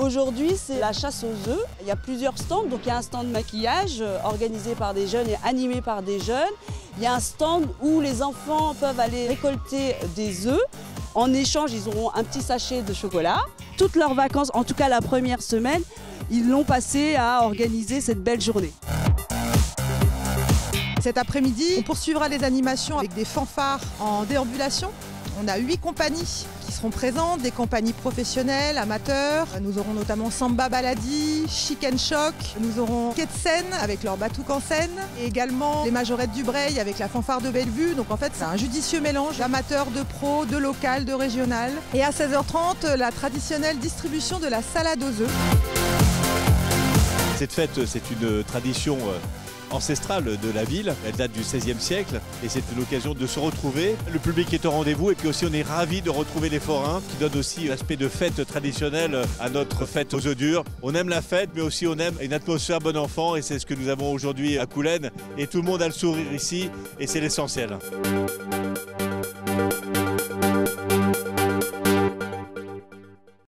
Aujourd'hui, c'est la chasse aux œufs. Il y a plusieurs stands. Donc, il y a un stand maquillage organisé par des jeunes et animé par des jeunes. Il y a un stand où les enfants peuvent aller récolter des œufs. En échange, ils auront un petit sachet de chocolat. Toutes leurs vacances, en tout cas la première semaine, ils l'ont passé à organiser cette belle journée. Cet après-midi, on poursuivra les animations avec des fanfares en déambulation. On a 8 compagnies qui seront présentes, des compagnies professionnelles, amateurs. Nous aurons notamment Samba Baladi, Chic & Choc. Nous aurons Ketsen avec leur batouk en scène. Et également les majorettes du Breil avec la fanfare de Bellevue. Donc en fait, c'est un judicieux mélange d'amateurs, de pros, de local, de régional. Et à 16h30, la traditionnelle distribution de la salade aux œufs. Cette fête, c'est une tradition ancestrale de la ville, elle date du XVIe siècle et c'est une occasion de se retrouver. Le public est au rendez-vous et puis aussi on est ravis de retrouver les forains qui donnent aussi l'aspect de fête traditionnelle à notre fête aux œufs durs. On aime la fête mais aussi on aime une atmosphère bon enfant et c'est ce que nous avons aujourd'hui à Coulennes et tout le monde a le sourire ici et c'est l'essentiel.